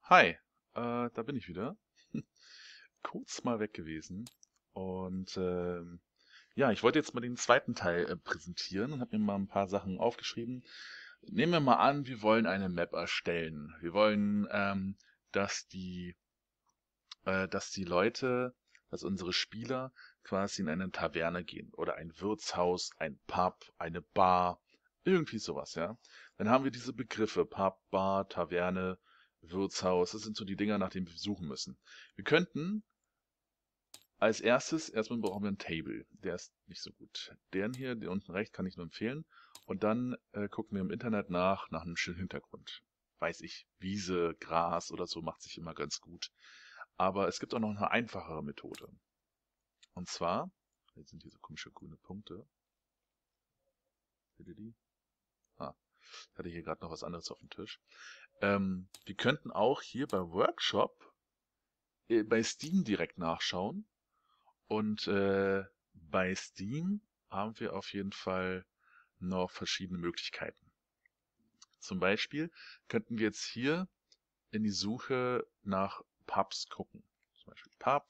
Hi, da bin ich wieder. Kurz mal weg gewesen. Und ja, ich wollte jetzt mal den zweiten Teil präsentieren und habe mir mal ein paar Sachen aufgeschrieben. Nehmen wir mal an, wir wollen eine Map erstellen. Wir wollen, dass dass die Leute, dass unsere Spieler quasi in eine Taverne gehen oder ein Wirtshaus, ein Pub, eine Bar, irgendwie sowas, ja. Dann haben wir diese Begriffe Pub, Bar, Taverne, Wirtshaus. Das sind so die Dinger, nach denen wir suchen müssen. Wir könnten als erstes, erstmal brauchen wir einen Table. Der ist nicht so gut. Den hier, den unten rechts, kann ich nur empfehlen. Und dann gucken wir im Internet nach einem schönen Hintergrund. Weiß ich, Wiese, Gras oder so macht sich immer ganz gut. Aber es gibt auch noch eine einfachere Methode. Und zwar, jetzt sind hier so komische grüne Punkte. Seht ihr die? Ah, ich hatte hier gerade noch was anderes auf dem Tisch. Wir könnten auch hier bei Workshop bei Steam direkt nachschauen. Und bei Steam haben wir auf jeden Fall noch verschiedene Möglichkeiten. Zum Beispiel könnten wir jetzt hier in die Suche nach Pubs gucken. Zum Beispiel Pub.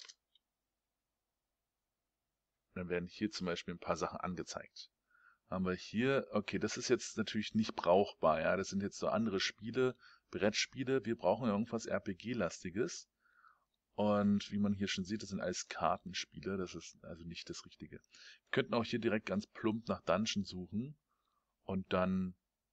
Dann werden hier zum Beispiel ein paar Sachen angezeigt. Haben wir hier, okay, das ist jetzt natürlich nicht brauchbar, ja, das sind jetzt so andere Spiele, Brettspiele. Wir brauchen irgendwas RPG-lastiges. Und wie man hier schon sieht, das sind alles Kartenspiele, das ist also nicht das Richtige. Wir könnten auch hier direkt ganz plump nach Dungeon suchen und dann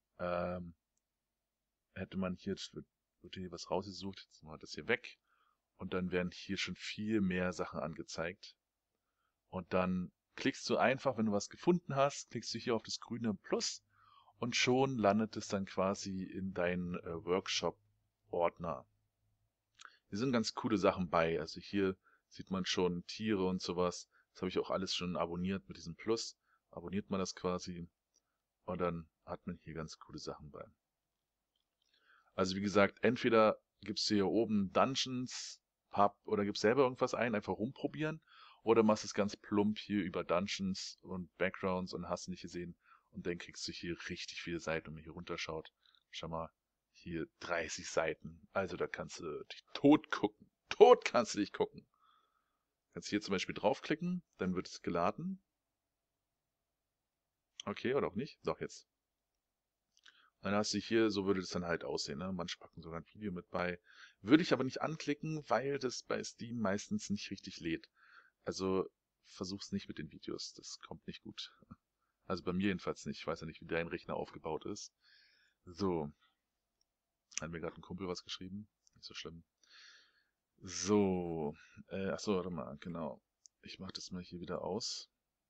hätte man hier, jetzt wird hier was rausgesucht, jetzt machen wir das hier weg und dann werden hier schon viel mehr Sachen angezeigt. Und dann klickst du einfach, wenn du was gefunden hast, klickst du hier auf das grüne Plus und schon landet es dann quasi in deinen Workshop-Ordner. Hier sind ganz coole Sachen bei. Also hier sieht man schon Tiere und sowas. Das habe ich auch alles schon abonniert mit diesem Plus. Abonniert man das quasi und dann hat man hier ganz coole Sachen bei. Also wie gesagt, entweder gibst du hier oben Dungeons, Pub oder gibst selber irgendwas ein, einfach rumprobieren. Oder machst es ganz plump hier über Dungeons und Backgrounds und hast nicht gesehen. Und dann kriegst du hier richtig viele Seiten, wenn man hier runterschaut. Schau mal, hier 30 Seiten. Also da kannst du dich tot gucken. Tot kannst du dich gucken. Kannst hier zum Beispiel draufklicken, dann wird es geladen. Okay, oder auch nicht. Doch, jetzt. Dann hast du hier, so würde das dann halt aussehen, ne? Manche packen sogar ein Video mit bei. Würde ich aber nicht anklicken, weil das bei Steam meistens nicht richtig lädt. Also versuch's nicht mit den Videos, das kommt nicht gut. Also bei mir jedenfalls nicht. Ich weiß ja nicht, wie dein Rechner aufgebaut ist. So, hat mir gerade ein Kumpel was geschrieben. Nicht so schlimm. So, achso, warte mal, genau. Ich mache das mal hier wieder aus,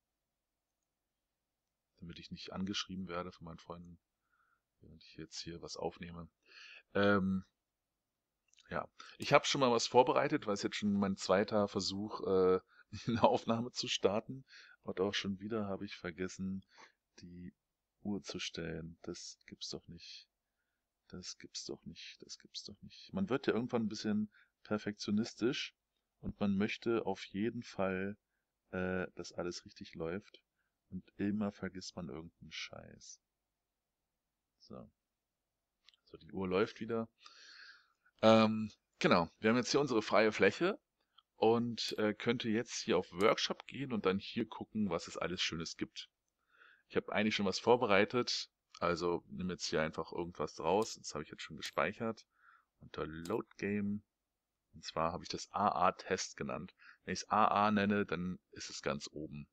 damit ich nicht angeschrieben werde von meinen Freunden, während ich jetzt hier was aufnehme. Ähm, ja, ich habe schon mal was vorbereitet, weil es jetzt schon mein zweiter Versuch, eine Aufnahme zu starten. Und auch schon wieder habe ich vergessen, die Uhr zu stellen. Das gibt's doch nicht. Das gibt's doch nicht. Das gibt's doch nicht. Man wird ja irgendwann ein bisschen perfektionistisch und man möchte auf jeden Fall, dass alles richtig läuft. Und immer vergisst man irgendeinen Scheiß. So. So, die Uhr läuft wieder. Genau. Wir haben jetzt hier unsere freie Fläche und könnte jetzt hier auf Workshop gehen und dann hier gucken, was es alles Schönes gibt. Ich habe eigentlich schon was vorbereitet, also nehme jetzt hier einfach irgendwas draus. Das habe ich jetzt schon gespeichert unter Load Game. Und zwar habe ich das AA-Test genannt. Wenn ich es AA nenne, dann ist es ganz oben,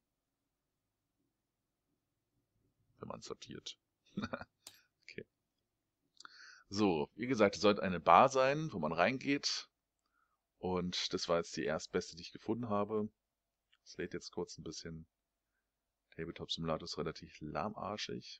wenn man sortiert. Okay. So, wie gesagt, es sollte eine Bar sein, wo man reingeht. Und das war jetzt die erstbeste, die ich gefunden habe. Es lädt jetzt kurz ein bisschen. Tabletop Simulator ist relativ lahmarschig.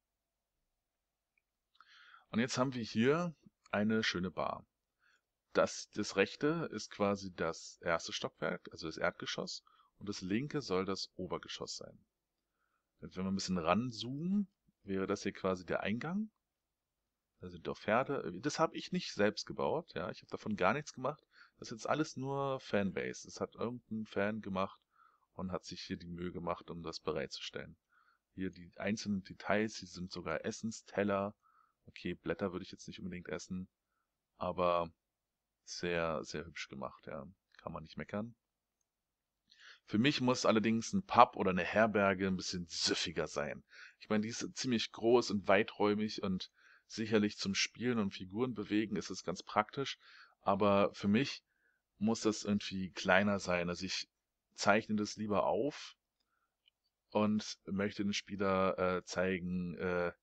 Und jetzt haben wir hier eine schöne Bar. Das rechte ist quasi das erste Stockwerk, also das Erdgeschoss. Und das linke soll das Obergeschoss sein. Wenn wir ein bisschen ranzoomen, wäre das hier quasi der Eingang. Da sind auch Pferde. Das habe ich nicht selbst gebaut. Ja, ich habe davon gar nichts gemacht. Das ist jetzt alles nur Fanbase. Das hat irgendein Fan gemacht und hat sich hier die Mühe gemacht, um das bereitzustellen. Hier die einzelnen Details, hier sind sogar Essensteller. Okay, Blätter würde ich jetzt nicht unbedingt essen, aber Sehr, sehr hübsch gemacht, ja. Kann man nicht meckern. Für mich muss allerdings ein Pub oder eine Herberge ein bisschen süffiger sein. Ich meine, die ist ziemlich groß und weiträumig und sicherlich zum Spielen und Figuren bewegen ist es ganz praktisch. Aber für mich muss das irgendwie kleiner sein. Also ich zeichne das lieber auf und möchte den Spieler zeigen,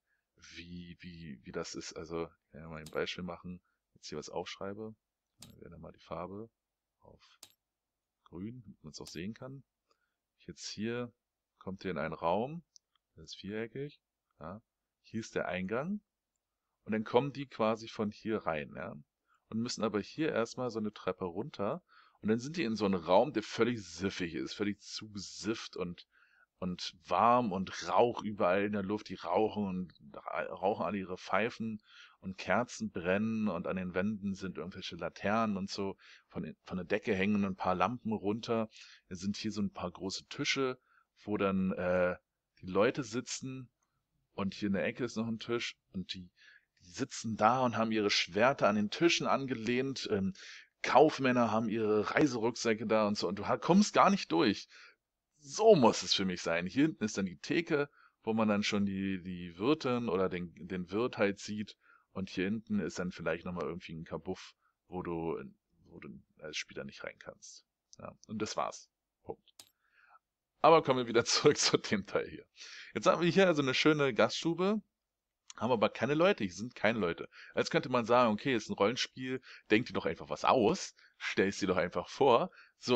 wie das ist. Also, ich kann ja mal ein Beispiel machen. Jetzt hier was aufschreibe. Dann wähle mal die Farbe auf grün, damit man es auch sehen kann. Jetzt hier kommt ihr in einen Raum, der ist viereckig. Ja. Hier ist der Eingang. Und dann kommen die quasi von hier rein, ja. Und müssen aber hier erstmal so eine Treppe runter. Und dann sind die in so einem Raum, der völlig siffig ist, völlig zugesifft und warm und Rauch überall in der Luft. Die rauchen und rauchen alle ihre Pfeifen und Kerzen brennen und an den Wänden sind irgendwelche Laternen und so. Von der Decke hängen ein paar Lampen runter. Es sind hier so ein paar große Tische, wo dann die Leute sitzen und hier in der Ecke ist noch ein Tisch und die sitzen da und haben ihre Schwerter an den Tischen angelehnt. Kaufmänner haben ihre Reiserucksäcke da und so und du kommst gar nicht durch. So muss es für mich sein. Hier hinten ist dann die Theke, wo man dann schon die Wirtin oder den Wirt halt sieht. Und hier hinten ist dann vielleicht nochmal irgendwie ein Kabuff, wo du als Spieler nicht rein kannst. Ja, und das war's. Punkt. Aber kommen wir wieder zurück zu dem Teil hier. Jetzt haben wir hier also eine schöne Gaststube, haben aber keine Leute. Hier sind keine Leute. Als könnte man sagen, okay, ist ein Rollenspiel, denk dir doch einfach was aus, stell's dir doch einfach vor, so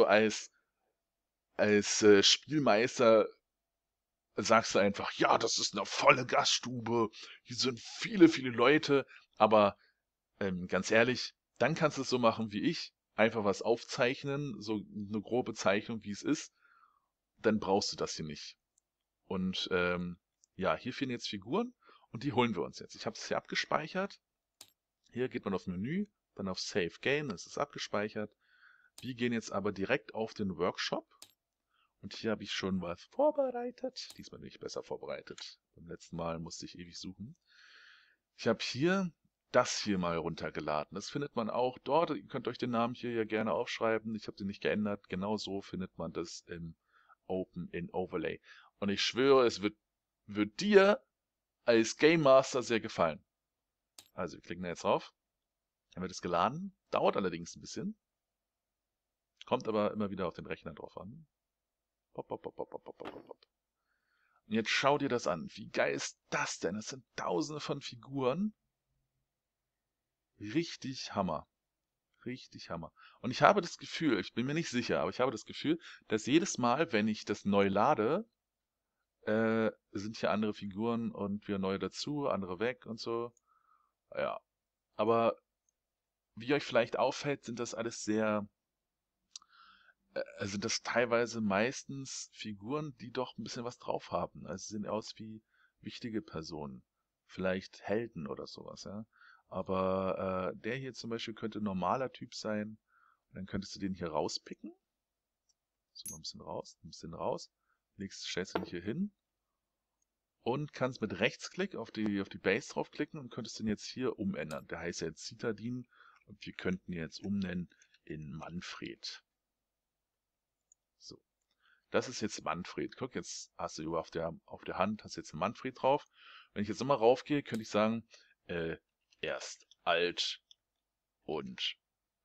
als Spielmeister sagst du einfach, ja, das ist eine volle Gaststube, hier sind viele, viele Leute, aber ganz ehrlich, dann kannst du es so machen wie ich, einfach was aufzeichnen, so eine grobe Zeichnung, wie es ist, dann brauchst du das hier nicht. Und ja, hier fehlen jetzt Figuren und die holen wir uns jetzt. Ich habe es hier abgespeichert. Hier geht man auf Menü, dann auf Save Game, das ist abgespeichert. Wir gehen jetzt aber direkt auf den Workshop. Und hier habe ich schon was vorbereitet. Diesmal bin ich besser vorbereitet. Beim letzten Mal musste ich ewig suchen. Ich habe hier das hier mal runtergeladen. Das findet man auch dort. Ihr könnt euch den Namen hier ja gerne aufschreiben. Ich habe den nicht geändert. Genau so findet man das im Open in Overlay. Und ich schwöre, es wird dir als Game Master sehr gefallen. Also wir klicken da jetzt drauf. Dann wird es geladen. Dauert allerdings ein bisschen. Kommt aber immer wieder auf den Rechner drauf an. Pop, pop, pop, pop, pop, pop, pop, pop. Und jetzt schau dir das an. Wie geil ist das denn? Das sind tausende von Figuren. Richtig Hammer. Richtig Hammer. Und ich habe das Gefühl, ich bin mir nicht sicher, aber ich habe das Gefühl, dass jedes Mal, wenn ich das neu lade, sind hier andere Figuren und wieder neue dazu, andere weg und so. Ja. Aber wie euch vielleicht auffällt, sind das alles sind das teilweise meistens Figuren, die doch ein bisschen was drauf haben. Also sie sehen aus wie wichtige Personen. Vielleicht Helden oder sowas, ja. Aber der hier zum Beispiel könnte ein normaler Typ sein. Und dann könntest du den hier rauspicken. So, mal ein bisschen raus. Stellst du den hier hin. Und kannst mit Rechtsklick auf die Base draufklicken und könntest den jetzt hier umändern. Der heißt ja jetzt Citadin und wir könnten ihn jetzt umnennen in Manfred. So. Das ist jetzt Manfred. Guck, jetzt hast du auf der Hand, hast jetzt einen Manfred drauf. Wenn ich jetzt nochmal raufgehe, könnte ich sagen, er ist alt und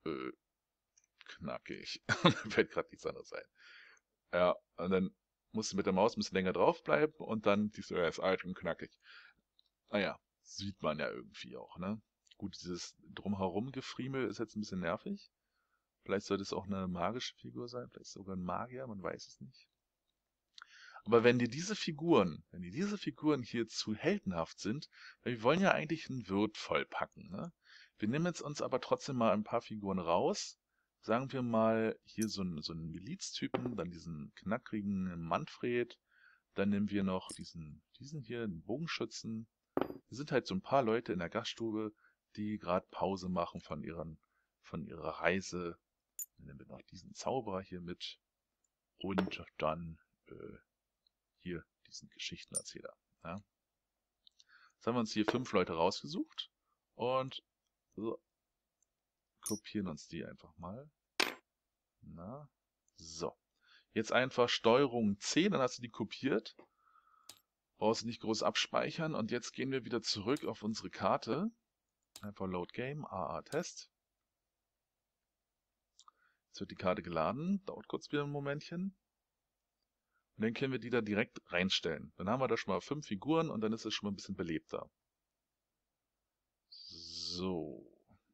knackig. Da fällt gerade nichts anderes ein. Ja, und dann musst du mit der Maus ein bisschen länger draufbleiben und dann siehst du, er ist alt und knackig. Naja, sieht man ja irgendwie auch, ne? Gut, dieses drumherum Gefriemel ist jetzt ein bisschen nervig. Vielleicht sollte es auch eine magische Figur sein, vielleicht sogar ein Magier, man weiß es nicht. Aber wenn dir diese Figuren hier zu heldenhaft sind, weil wir wollen ja eigentlich einen Wirt vollpacken, ne? Wir nehmen jetzt uns aber trotzdem mal ein paar Figuren raus. Sagen wir mal hier so einen Miliztypen, dann diesen knackrigen Manfred, dann nehmen wir noch diesen hier, den Bogenschützen. Wir sind halt so ein paar Leute in der Gaststube, die gerade Pause machen von ihrer Reise. Dann nehmen wir noch diesen Zauberer hier mit und dann hier diesen Geschichtenerzähler. Ja. Jetzt haben wir uns hier 5 Leute rausgesucht und so, kopieren uns die einfach mal. Na, so. Jetzt einfach Steuerung C, dann hast du die kopiert. Brauchst du nicht groß abspeichern. Und jetzt gehen wir wieder zurück auf unsere Karte. Einfach Load Game, AA-Test. Jetzt wird die Karte geladen. Dauert kurz wieder ein Momentchen. Und dann können wir die da direkt reinstellen. Dann haben wir da schon mal 5 Figuren und dann ist es schon mal ein bisschen belebter. So.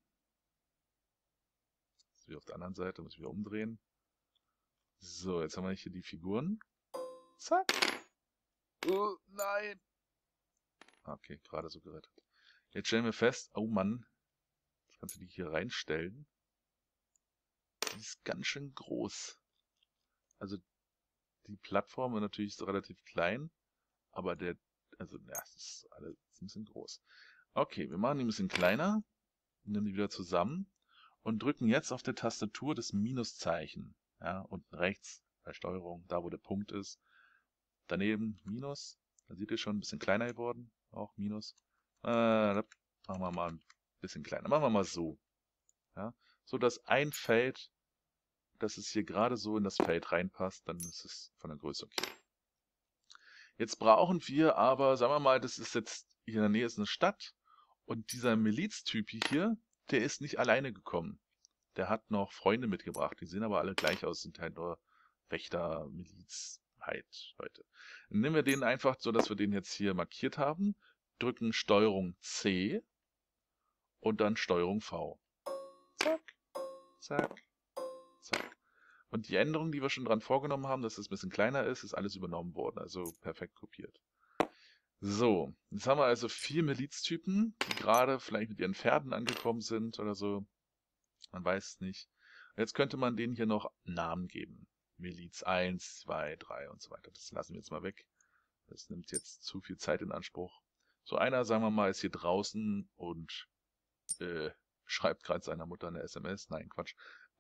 Jetzt wieder auf der anderen Seite, muss ich wieder umdrehen. So, jetzt haben wir hier die Figuren. Zack. Oh, nein. Okay, gerade so gerettet. Jetzt stellen wir fest, oh Mann, jetzt kannst du die hier reinstellen. Die ist ganz schön groß. Also die Plattform ist natürlich relativ klein, aber es ist alles ein bisschen groß. Okay, wir machen die ein bisschen kleiner, nehmen die wieder zusammen und drücken jetzt auf der Tastatur das Minuszeichen. Ja, unten rechts bei Steuerung, da wo der Punkt ist. Daneben Minus, da seht ihr schon ein bisschen kleiner geworden, auch Minus. Machen wir mal ein bisschen kleiner, machen wir mal so. Ja, so dass ein Feld, dass es hier gerade so in das Feld reinpasst, dann ist es von der Größe okay. Jetzt brauchen wir aber, sagen wir mal, das ist jetzt, hier in der Nähe ist eine Stadt und dieser Miliztyp hier, der ist nicht alleine gekommen. Der hat noch Freunde mitgebracht, die sehen aber alle gleich aus, sind halt nur Wächter, Miliz, Leute. Dann nehmen wir den einfach so, dass wir den jetzt hier markiert haben, drücken Steuerung C und dann Steuerung V. Zack, zack, zack. Und die Änderungen, die wir schon dran vorgenommen haben, dass es ein bisschen kleiner ist, ist alles übernommen worden, also perfekt kopiert. So, jetzt haben wir also 4 Miliztypen, die gerade vielleicht mit ihren Pferden angekommen sind oder so. Man weiß es nicht. Jetzt könnte man denen hier noch Namen geben. Miliz 1, 2, 3 und so weiter. Das lassen wir jetzt mal weg. Das nimmt jetzt zu viel Zeit in Anspruch. So einer, sagen wir mal, ist hier draußen und schreibt gerade seiner Mutter eine SMS. Nein, Quatsch.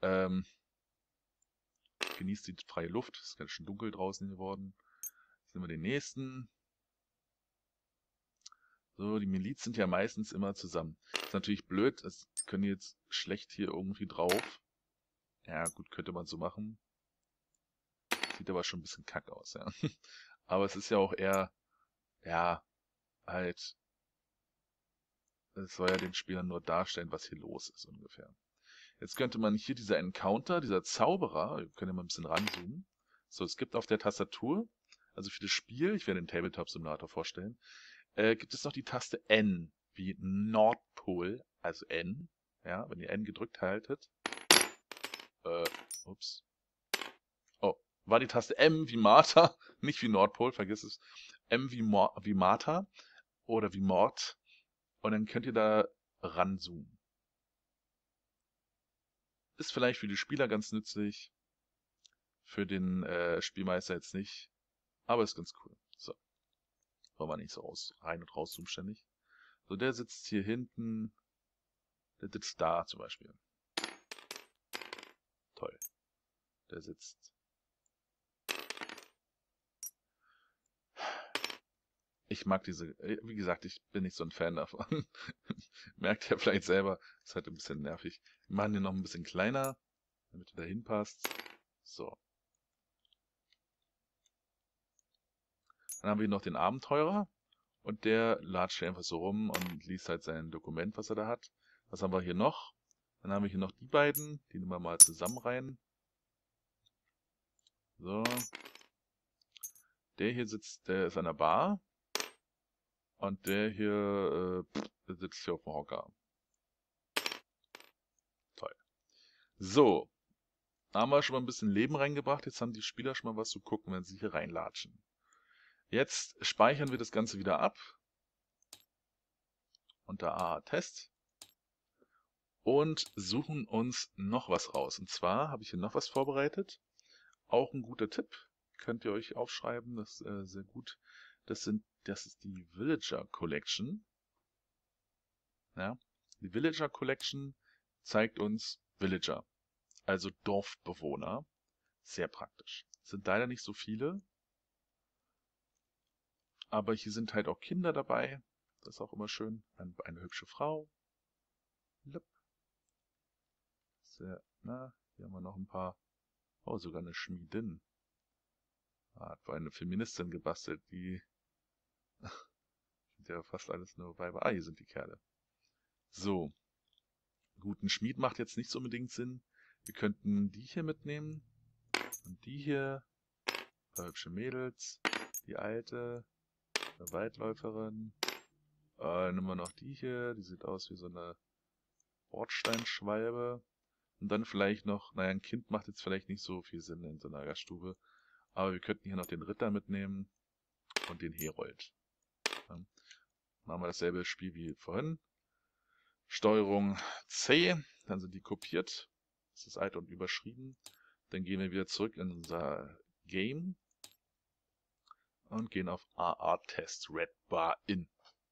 Genießt die freie Luft. Es ist ganz schön dunkel draußen geworden. Jetzt nehmen wir den nächsten. So, die Miliz sind ja meistens immer zusammen. Ist natürlich blöd. Das können die jetzt schlecht hier irgendwie drauf. Ja, gut, könnte man so machen. Sieht aber schon ein bisschen kack aus, ja. Aber es ist ja auch eher, ja, halt, es soll ja den Spielern nur darstellen, was hier los ist, ungefähr. Jetzt könnte man hier dieser Encounter, dieser Zauberer, wir können ja mal ein bisschen ranzoomen. So, es gibt auf der Tastatur, also für das Spiel, ich werde den Tabletop-Simulator vorstellen, gibt es noch die Taste N, wie Nordpol, also N. Ja, wenn ihr N gedrückt haltet. Ups. Oh, war die Taste M wie Martha, nicht wie Nordpol, vergiss es. M wie Martha oder wie Mord. Und dann könnt ihr da ranzoomen. Ist vielleicht für die Spieler ganz nützlich, für den Spielmeister jetzt nicht, aber ist ganz cool. So, wollen wir nicht so rein und rauszoomen ständig. So, der sitzt hier hinten, der sitzt da zum Beispiel. Toll. Der sitzt. Ich mag diese, wie gesagt, ich bin nicht so ein Fan davon. Merkt ihr vielleicht selber, ist halt ein bisschen nervig. Wir machen den noch ein bisschen kleiner, damit er da hinpasst. So. Dann haben wir noch den Abenteurer und der latscht einfach so rum und liest halt sein Dokument, was er da hat. Was haben wir hier noch? Dann haben wir hier noch die beiden, die nehmen wir mal zusammen rein. So. Der hier sitzt, der ist an der Bar. Und der hier sitzt hier auf dem Hocker. Toll. So. Da haben wir schon mal ein bisschen Leben reingebracht. Jetzt haben die Spieler schon mal was zu gucken, wenn sie hier reinlatschen. Jetzt speichern wir das Ganze wieder ab. Unter AA-Test. Und suchen uns noch was raus. Und zwar habe ich hier noch was vorbereitet. Auch ein guter Tipp. Könnt ihr euch aufschreiben. Das ist sehr gut. Das ist die Villager Collection. Ja, die Villager Collection zeigt uns Villager, also Dorfbewohner. Sehr praktisch. Sind leider nicht so viele, aber hier sind halt auch Kinder dabei. Das ist auch immer schön. Eine hübsche Frau. Sehr, na, hier haben wir noch ein paar. Oh, sogar eine Schmiedin. Hat wohl eine Feministin gebastelt, die sind ja fast alles nur Weiber. Ah, hier sind die Kerle. So. Gut, ein Schmied macht jetzt nicht so unbedingt Sinn. Wir könnten die hier mitnehmen. Und die hier. Ein paar hübsche Mädels. Die alte. Eine Waldläuferin. Nehmen wir noch die hier. Die sieht aus wie so eine Bordsteinschwalbe. Und dann vielleicht noch, naja, ein Kind macht jetzt vielleicht nicht so viel Sinn in so einer Gaststube. Aber wir könnten hier noch den Ritter mitnehmen und den Herold. Ja. Machen wir dasselbe Spiel wie vorhin. Steuerung C, dann sind die kopiert. Das ist alt und überschrieben. Dann gehen wir wieder zurück in unser Game und gehen auf AA-Test Red Bar In.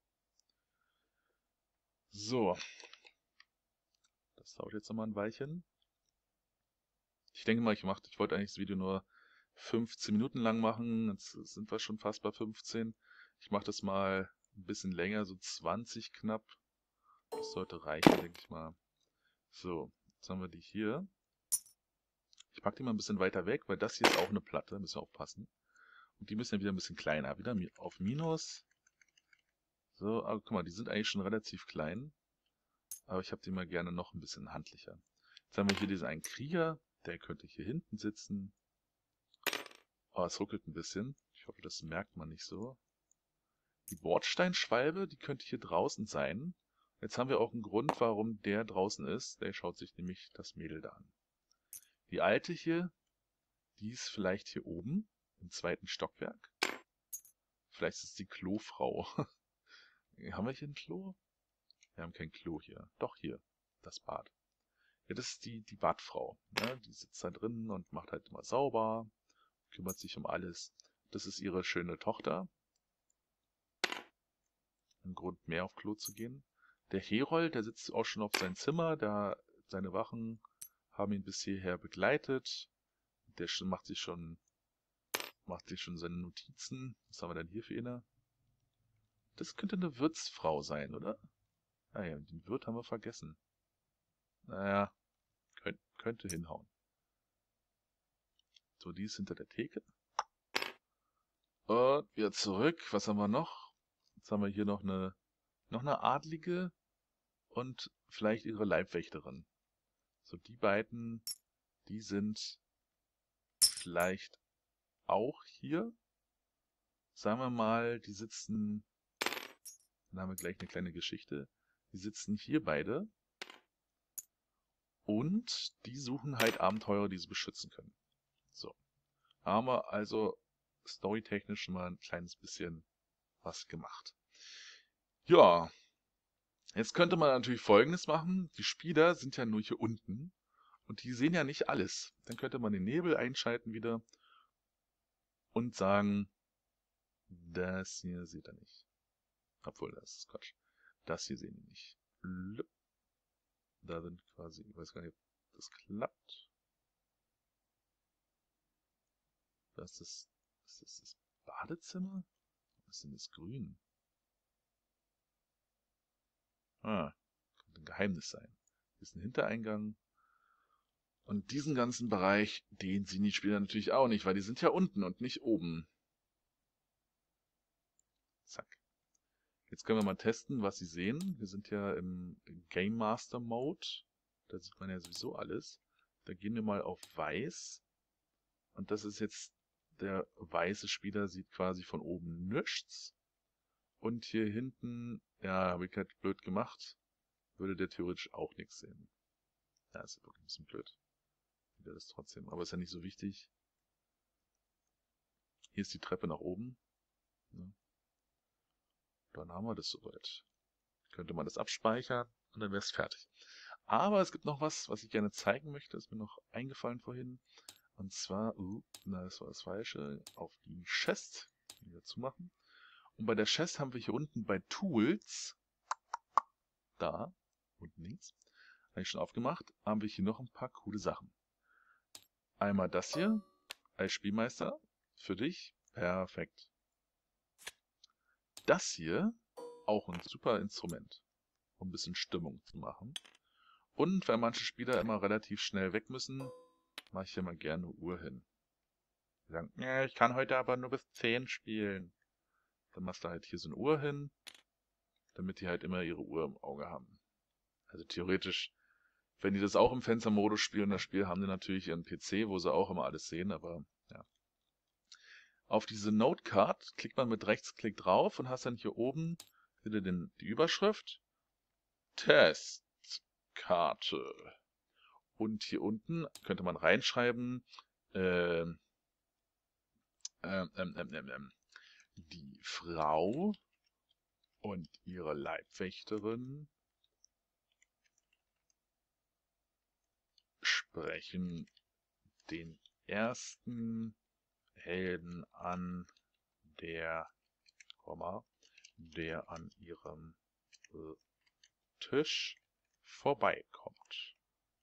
So. Das dauert jetzt nochmal ein Weilchen. Ich denke mal, ich wollte eigentlich das Video nur 15 Minuten lang machen. Jetzt sind wir schon fast bei 15. Ich mache das mal ein bisschen länger, so 20 knapp. Das sollte reichen, denke ich mal. So, jetzt haben wir die hier. Ich packe die mal ein bisschen weiter weg, weil das hier ist auch eine Platte, müssen wir aufpassen. Und die müssen ja wieder ein bisschen kleiner. Wieder auf Minus. So, aber guck mal, die sind eigentlich schon relativ klein. Aber ich habe die mal gerne noch ein bisschen handlicher. Jetzt haben wir hier diesen einen Krieger, der könnte hier hinten sitzen. Oh, es ruckelt ein bisschen. Ich hoffe, das merkt man nicht so. Die Bordsteinschwalbe, die könnte hier draußen sein. Jetzt haben wir auch einen Grund, warum der draußen ist. Der schaut sich nämlich das Mädel da an. Die alte hier, die ist vielleicht hier oben im 2. Stockwerk. Vielleicht ist es die Klofrau. Haben wir hier ein Klo? Wir haben kein Klo hier. Doch, hier. Das Bad. Ja, das ist die Badfrau. Ja, die sitzt da drin und macht halt immer sauber. Kümmert sich um alles. Das ist ihre schöne Tochter. Ein Grund mehr auf Klo zu gehen. Der Herold, der sitzt auch schon auf seinem Zimmer. Seine Wachen haben ihn bis hierher begleitet. Der macht sich schon seine Notizen. Was haben wir denn hier für eine? Das könnte eine Wirtsfrau sein, oder? Ah ja, den Wirt haben wir vergessen. Naja, könnte hinhauen. So, die ist hinter der Theke. Und wieder zurück. Was haben wir noch? Jetzt haben wir hier noch eine Adlige und vielleicht ihre Leibwächterin. So, die beiden, die sind vielleicht auch hier. Sagen wir mal, die sitzen, dann haben wir gleich eine kleine Geschichte. Die sitzen hier beide. Und die suchen halt Abenteurer, die sie beschützen können. So. Haben wir also storytechnisch schon mal ein kleines bisschen was gemacht. Ja. Jetzt könnte man natürlich Folgendes machen. Die Spieler sind ja nur hier unten. Und die sehen ja nicht alles. Dann könnte man den Nebel einschalten wieder. Und sagen, das hier seht ihr nicht. Obwohl, das ist Quatsch. Das hier sehen die nicht. Da sind quasi, ich weiß gar nicht, ob das klappt. Das ist das Badezimmer? Was ist denn das Grün? Ah, könnte ein Geheimnis sein. Hier ist ein Hintereingang. Und diesen ganzen Bereich, den sehen die Spieler natürlich auch nicht, weil die sind ja unten und nicht oben. Zack. Jetzt können wir mal testen, was sie sehen. Wir sind ja im Game Master Mode. Da sieht man ja sowieso alles. Da gehen wir mal auf Weiß. Und das ist jetzt, der weiße Spieler sieht quasi von oben nichts. Und hier hinten, ja, habe ich halt blöd gemacht, würde der theoretisch auch nichts sehen. Ja, ist wirklich ein bisschen blöd. Wieder das trotzdem, aber ist ja nicht so wichtig. Hier ist die Treppe nach oben. Ja. Dann haben wir das soweit. Könnte man das abspeichern und dann wäre es fertig. Aber es gibt noch was ich gerne zeigen möchte. Ist mir noch eingefallen vorhin. Und zwar, das war das Falsche, auf die Chest. Wieder zumachen. Und bei der Chest haben wir hier unten bei Tools, da, unten links, habe ich schon aufgemacht, haben wir hier noch ein paar coole Sachen. Einmal das hier, als Spielmeister, für dich, perfekt. Das hier, auch ein super Instrument, um ein bisschen Stimmung zu machen. Und weil manche Spieler immer relativ schnell weg müssen, mache ich hier mal gerne eine Uhr hin. Die sagen, ja, ich kann heute aber nur bis 10 spielen. Dann machst du halt hier so eine Uhr hin, damit die halt immer ihre Uhr im Auge haben. Also theoretisch, wenn die das auch im Fenstermodus spielen, das Spiel, haben die natürlich ihren PC, wo sie auch immer alles sehen, aber ja. Auf diese Notecard klickt man mit Rechtsklick drauf und hast dann hier oben wieder die Überschrift Testkarte. Und hier unten könnte man reinschreiben, die Frau und ihre Leibwächterin sprechen den ersten Helden an, der an ihrem Tisch vorbeiläuft.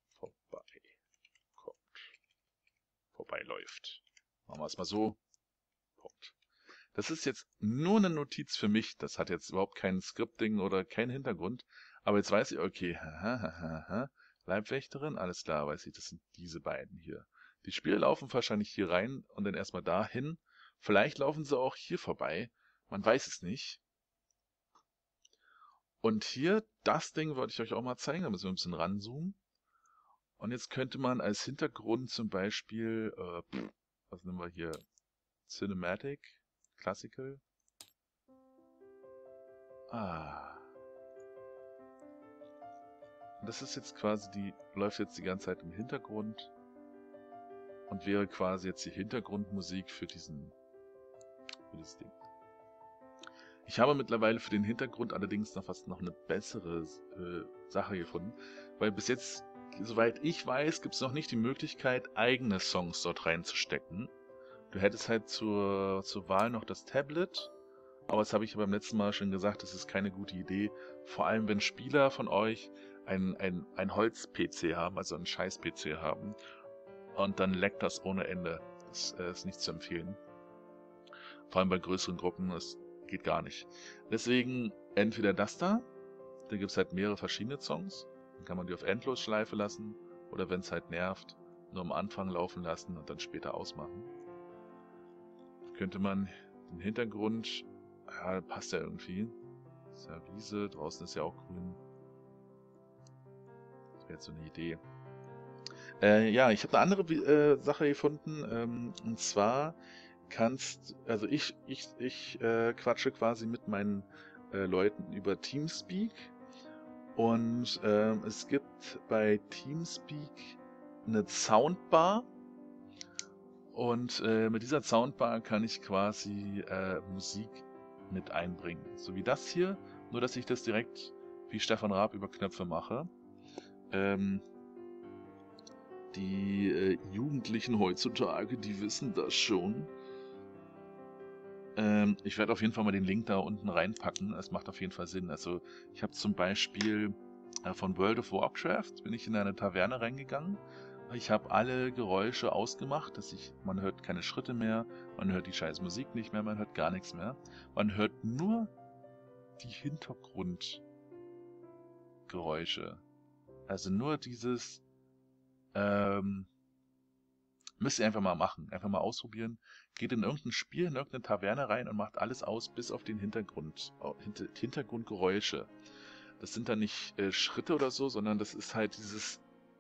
Machen wir es mal so. Punkt. Das ist jetzt nur eine Notiz für mich. Das hat jetzt überhaupt kein Scripting oder keinen Hintergrund. Aber jetzt weiß ich, okay, Leibwächterin, alles klar, weiß ich, das sind diese beiden hier. Die Spieler laufen wahrscheinlich hier rein und dann erstmal dahin. Vielleicht laufen sie auch hier vorbei. Man weiß es nicht. Und hier, das Ding wollte ich euch auch mal zeigen. Da müssen wir ein bisschen ranzoomen. Und jetzt könnte man als Hintergrund zum Beispiel, was nehmen wir hier? Cinematic, Classical. Und das ist jetzt quasi läuft jetzt die ganze Zeit im Hintergrund und wäre quasi jetzt die Hintergrundmusik für dieses Ding. Ich habe mittlerweile für den Hintergrund allerdings noch eine bessere Sache gefunden, weil bis jetzt, soweit ich weiß, gibt es noch nicht die Möglichkeit, eigene Songs dort reinzustecken. Du hättest halt zur Wahl noch das Tablet, aber das habe ich ja beim letzten Mal schon gesagt, das ist keine gute Idee, vor allem wenn Spieler von euch ein Holz-PC haben, also einen Scheiß-PC haben, und dann leckt das ohne Ende. Das ist nicht zu empfehlen. Vor allem bei größeren Gruppen, das geht gar nicht. Deswegen entweder das da gibt es halt mehrere verschiedene Songs, dann kann man die auf Endlosschleife lassen, oder wenn es halt nervt, nur am Anfang laufen lassen und dann später ausmachen. Könnte man den Hintergrund, ja, passt ja irgendwie. Das ist ja Wiese, draußen ist ja auch grün. Das wäre jetzt so eine Idee. Ja, ich habe eine andere Sache gefunden, und zwar also ich quatsche quasi mit meinen Leuten über Teamspeak und es gibt bei Teamspeak eine Soundbar. Und mit dieser Soundbar kann ich quasi Musik mit einbringen. So wie das hier, nur dass ich das direkt wie Stefan Raab über Knöpfe mache. Die Jugendlichen heutzutage, die wissen das schon. Ich werde auf jeden Fall mal den Link da unten reinpacken. Es macht auf jeden Fall Sinn. Also ich habe zum Beispiel von World of Warcraft, bin ich in eine Taverne reingegangen. Ich habe alle Geräusche ausgemacht, man hört keine Schritte mehr, man hört die scheiß Musik nicht mehr, man hört gar nichts mehr. Man hört nur die Hintergrundgeräusche. Also nur dieses, müsst ihr einfach mal machen, einfach mal ausprobieren. Geht in irgendein Spiel, in irgendeine Taverne rein und macht alles aus, bis auf den Hintergrundgeräusche. Das sind dann nicht Schritte oder so, sondern das ist halt dieses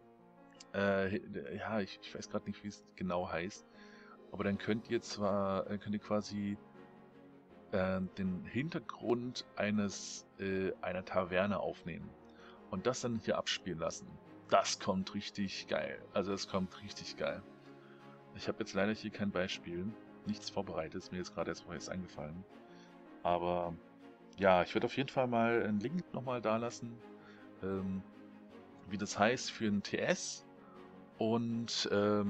ja, ich weiß gerade nicht, wie es genau heißt, aber dann könnt ihr quasi den Hintergrund einer Taverne aufnehmen und das dann hier abspielen lassen. Das kommt richtig geil. Also das kommt richtig geil. Ich habe jetzt leider hier kein Beispiel, nichts vorbereitet, ist mir jetzt gerade erst eingefallen. Aber ja, ich werde auf jeden Fall mal einen Link nochmal da lassen, wie das heißt für ein TS. Und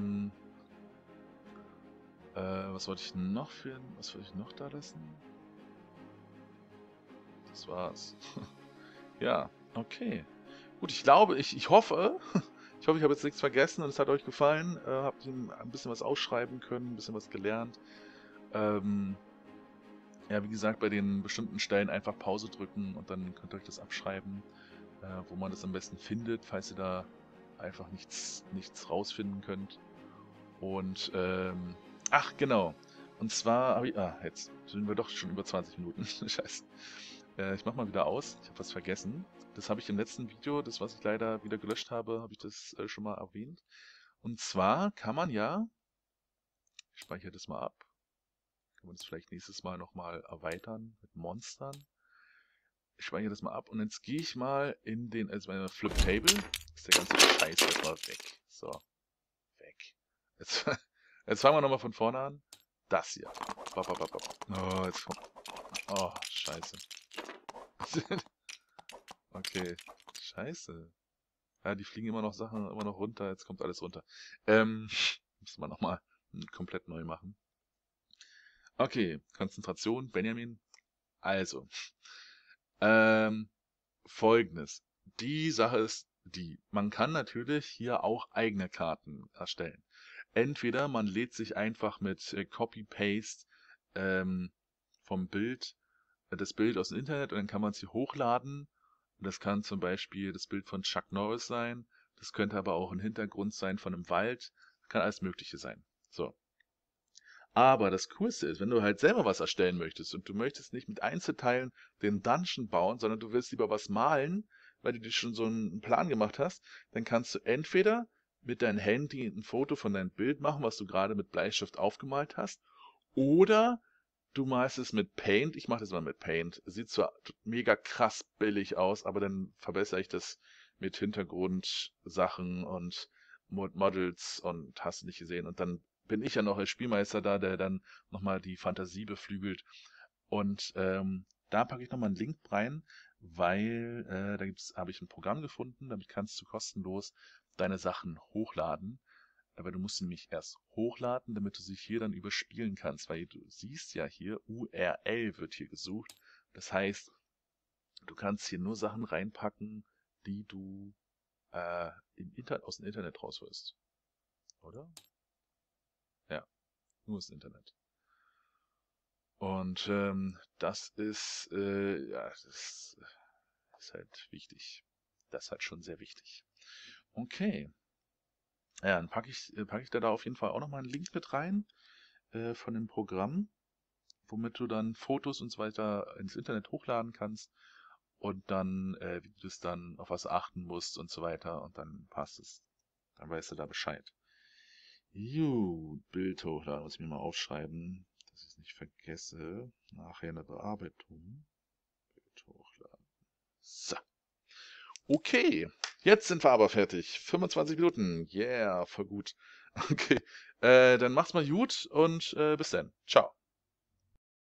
was wollte ich noch da lassen? Das war's. Ja, okay. Gut, ich glaube, ich hoffe, ich habe jetzt nichts vergessen und es hat euch gefallen. Habt ihr ein bisschen was ausschreiben können, ein bisschen was gelernt. Ja, wie gesagt, bei den bestimmten Stellen einfach Pause drücken und dann könnt ihr euch das abschreiben. wo man das am besten findet, falls ihr da einfach nichts rausfinden könnt. Und, ach genau. Und zwar habe ich, jetzt sind wir doch schon über 20 Minuten. Scheiße. Ich mach mal wieder aus. Ich habe was vergessen. Das habe ich im letzten Video, das was ich leider wieder gelöscht habe, habe ich das schon mal erwähnt. Und zwar kann man ja, ich speichere das mal ab, kann man das vielleicht nächstes Mal nochmal erweitern mit Monstern. Ich speichere das mal ab und jetzt gehe ich mal in den, also meine Flip Table, ist der ganze Scheiß erstmal weg. So, weg. Jetzt, jetzt fangen wir nochmal von vorne an. Das hier. Oh, jetzt kommt. Oh, scheiße. Okay, scheiße. Ja, die fliegen immer noch Sachen immer noch runter. Jetzt kommt alles runter. Müssen wir nochmal komplett neu machen. Okay, Konzentration, Benjamin. Also, Folgendes. Die Sache ist die, man kann natürlich hier auch eigene Karten erstellen. Entweder man lädt sich einfach mit Copy-Paste vom Bild, das Bild aus dem Internet und dann kann man es hier hochladen. Das kann zum Beispiel das Bild von Chuck Norris sein. Das könnte aber auch ein Hintergrund sein von einem Wald. Das kann alles Mögliche sein. So. Aber das Coolste ist, wenn du halt selber was erstellen möchtest und du möchtest nicht mit Einzelteilen den Dungeon bauen, sondern du willst lieber was malen, weil du dir schon so einen Plan gemacht hast, dann kannst du entweder mit deinem Handy ein Foto von deinem Bild machen, was du gerade mit Bleistift aufgemalt hast, oder du malst es mit Paint. Ich mache das mal mit Paint. Sieht zwar mega krass billig aus, aber dann verbessere ich das mit Hintergrundsachen und Models und hast du nicht gesehen. Und dann bin ich ja noch als Spielmeister da, der dann nochmal die Fantasie beflügelt. Und da packe ich nochmal einen Link rein, weil da habe ich ein Programm gefunden, damit kannst du kostenlos deine Sachen hochladen. Aber du musst sie nämlich erst hochladen, damit du sie hier dann überspielen kannst, weil du siehst ja hier, URL wird hier gesucht. Das heißt, du kannst hier nur Sachen reinpacken, die du aus dem Internet rausholst. Oder? Ja, nur das Internet. Und das ist, ja, das ist halt wichtig. Das ist halt schon sehr wichtig. Okay. Ja, dann packe ich da auf jeden Fall auch nochmal einen Link mit rein von dem Programm, womit du dann Fotos und so weiter ins Internet hochladen kannst und dann, wie du das dann auf was achten musst und so weiter und dann passt es. Dann weißt du da Bescheid. Gut, Bild hochladen, muss ich mir mal aufschreiben, dass ich es nicht vergesse. Nachher in der Bearbeitung. Bild hochladen. So. Okay, jetzt sind wir aber fertig. 25 Minuten. Yeah, voll gut. Okay, dann macht's mal gut und bis dann. Ciao.